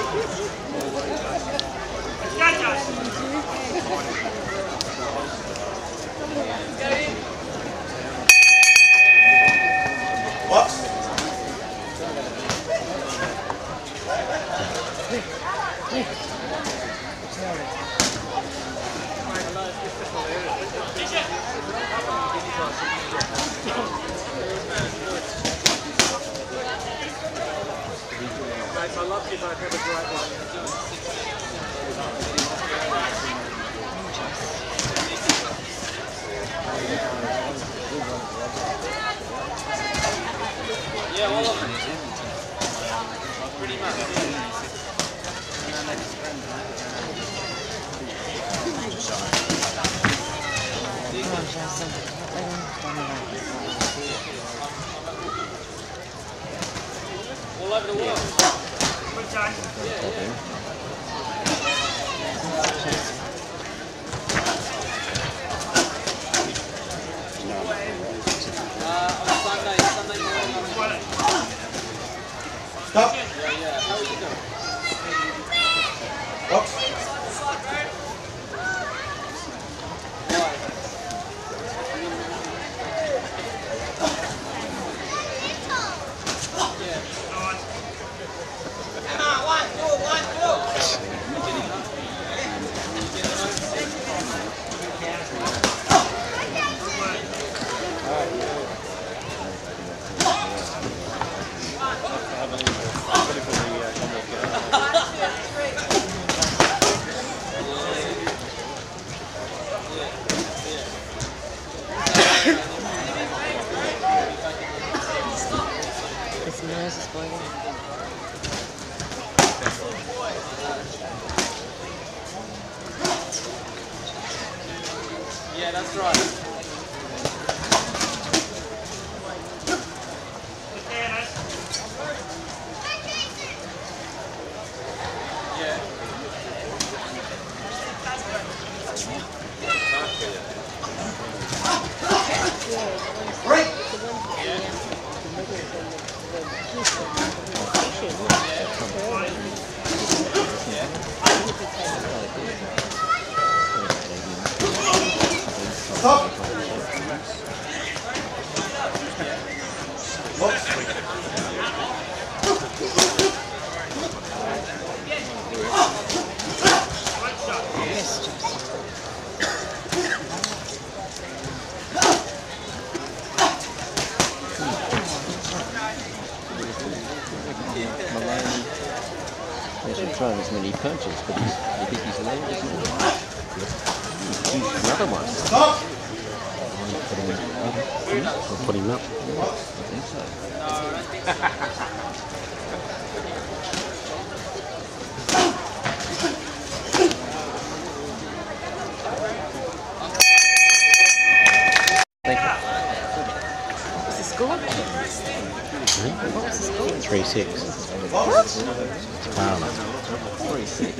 I love you, but I never drive one. Yeah, all of them. Pretty much. All over the world. Good time. Yeah. Sunday morning. Stop. Yeah. How are you doing? Yeah, that's right. Yeah. Break. Stop. He's throwing as many punches, but you think he's landed, isn't he? He's another one. Stop. We'll put him up. I think so. No, I don't think so. What's the score? What was the score? 3-6. What? It's Parlour. 3-6.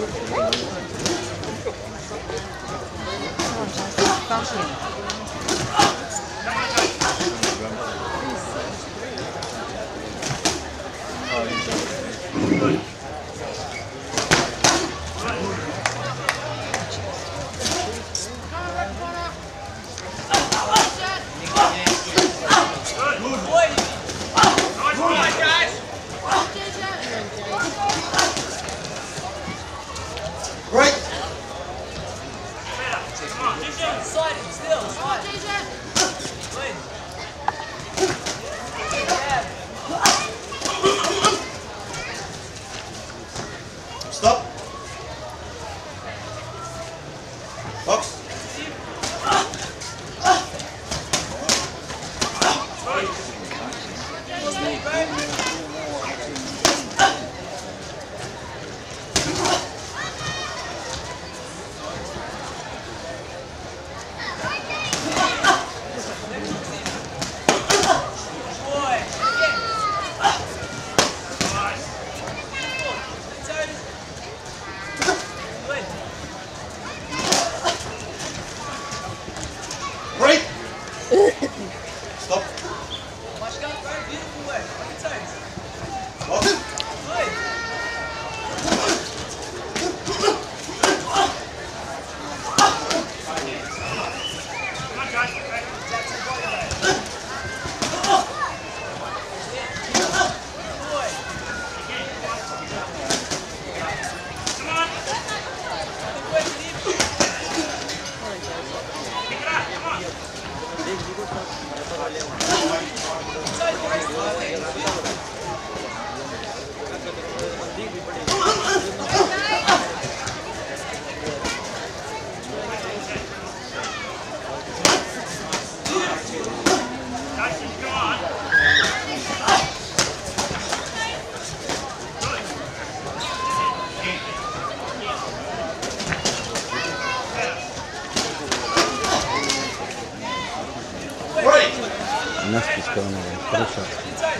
Break. Sliding still. just going on a body shot.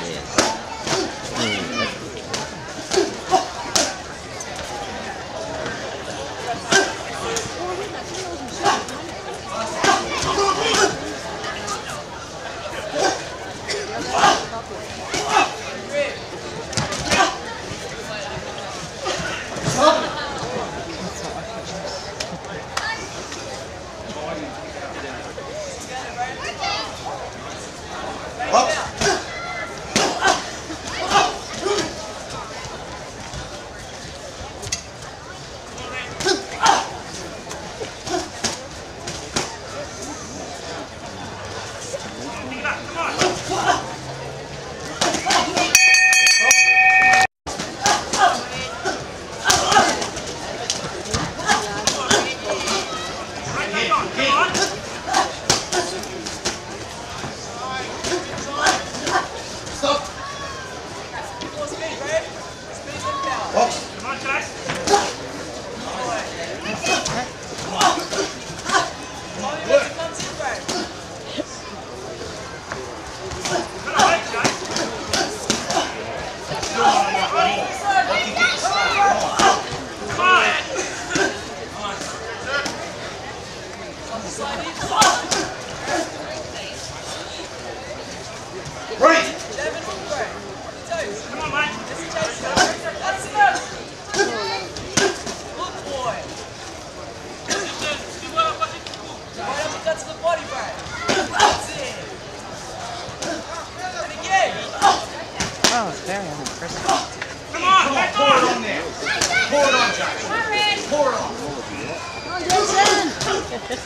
Oh, it's very unimpressive. Come on, pour it on there. Pour it on, Johnny. Pour it on. Come on, Jason.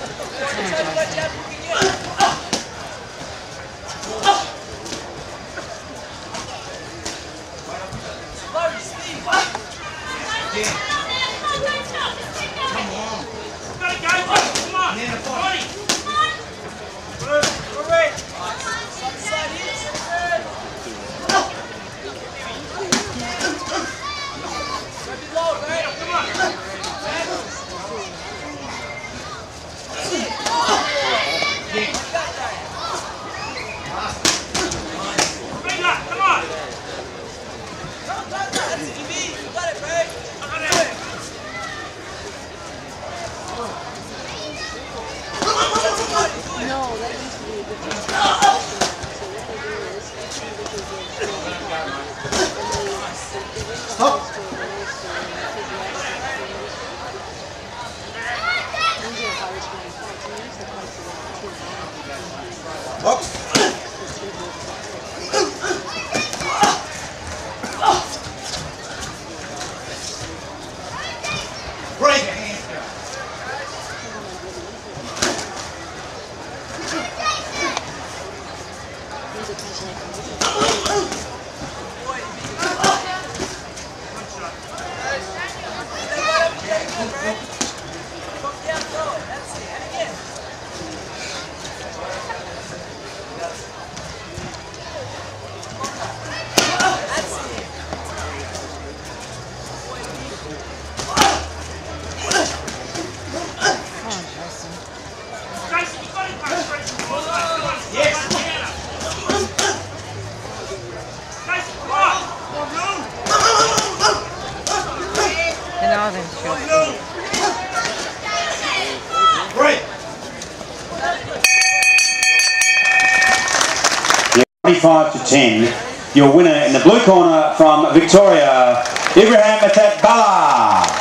No, that used to be a different system now. So what they do is, Stop. Break. Break. 25-10. Your winner in the blue corner from Victoria, Ibrahim Atat Bala.